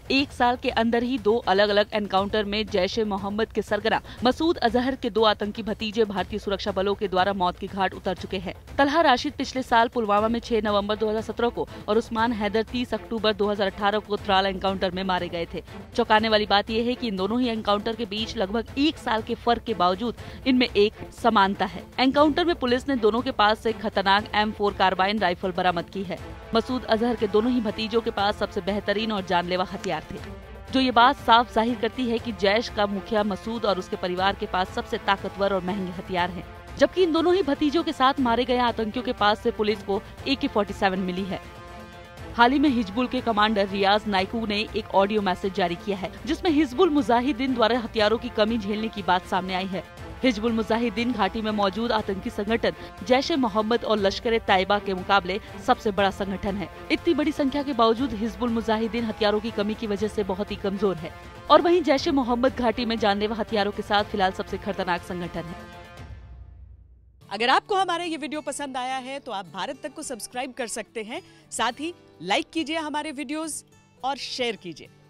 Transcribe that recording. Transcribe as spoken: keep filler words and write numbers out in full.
एक साल के अंदर ही दो अलग अलग एनकाउंटर में जैश ए मोहम्मद के सरगना मसूद अजहर के दो आतंकी भतीजे भारतीय सुरक्षा बलों के द्वारा मौत की घाट उतर चुके हैं। तलहा राशिद पिछले साल पुलवामा में छह नवंबर दो हज़ार सत्रह को और उस्मान हैदर तीस अक्टूबर दो हज़ार अठारह को त्राल एनकाउंटर में मारे गए थे। चौंकाने वाली बात यह है कि इन दोनों ही एनकाउंटर के बीच लगभग एक साल के फर्क के बावजूद इनमें एक समानता है। एनकाउंटर में पुलिस ने दोनों के पास से खतरनाक एम फोर कार्बाइन राइफल बरामद की है। मसूद अजहर के दोनों ही भतीजों के पास सबसे बेहतरीन और जानलेवा हथियार थे, जो ये बात साफ जाहिर करती है कि जैश का मुखिया मसूद और उसके परिवार के पास सबसे ताकतवर और महंगे हथियार हैं। जबकि इन दोनों ही भतीजों के साथ मारे गए आतंकियों के पास से पुलिस को ए के सैंतालीस मिली है। हाल ही में हिजबुल के कमांडर रियाज नाइकू ने एक ऑडियो मैसेज जारी किया है, जिसमें हिजबुल मुजाहिदीन द्वारा हथियारों की कमी झेलने की बात सामने आई है। हिजबुल मुजाहिदीन घाटी में मौजूद आतंकी संगठन जैश ए मोहम्मद और लश्कर तैयबा के मुकाबले सबसे बड़ा संगठन है। इतनी बड़ी संख्या के बावजूद हिजबुल मुजाहिदीन हथियारों की कमी की वजह से बहुत ही कमजोर है और वहीं जैश ए मोहम्मद घाटी में जानलेवा हथियारों के साथ फिलहाल सबसे खतरनाक संगठन है। अगर आपको हमारा ये वीडियो पसंद आया है तो आप भारत तक को सब्सक्राइब कर सकते हैं। साथ ही लाइक कीजिए हमारे वीडियोस और शेयर कीजिए।